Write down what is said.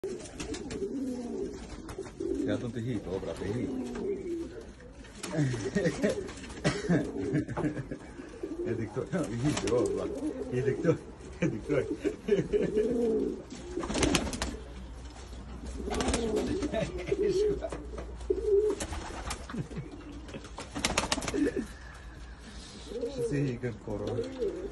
Ja to ty hit, dobra, ty hit. Ja diktor, hit, dobra. Ja diktor, diktor. Sì, che coro.